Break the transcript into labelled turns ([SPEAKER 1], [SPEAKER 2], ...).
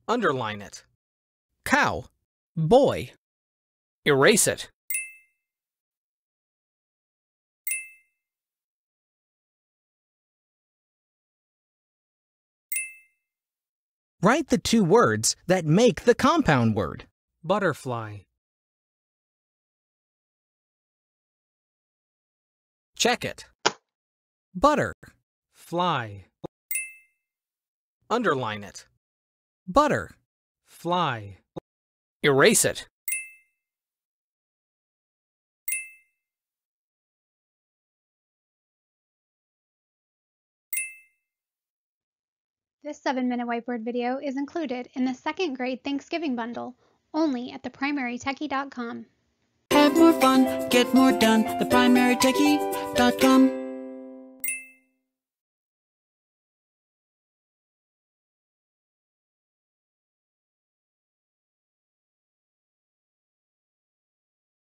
[SPEAKER 1] Underline it.
[SPEAKER 2] Cow, boy.
[SPEAKER 1] Erase it.
[SPEAKER 2] Write the two words that make the compound word.
[SPEAKER 1] Butterfly. Check it.
[SPEAKER 2] Butter,
[SPEAKER 1] Fly. Underline it.
[SPEAKER 2] butter.
[SPEAKER 1] Fly. Erase it.
[SPEAKER 3] This 7-minute whiteboard video is included in the 2nd grade Thanksgiving bundle, only at theprimarytechie.com.
[SPEAKER 4] Have more fun, get more done, theprimarytechie.com.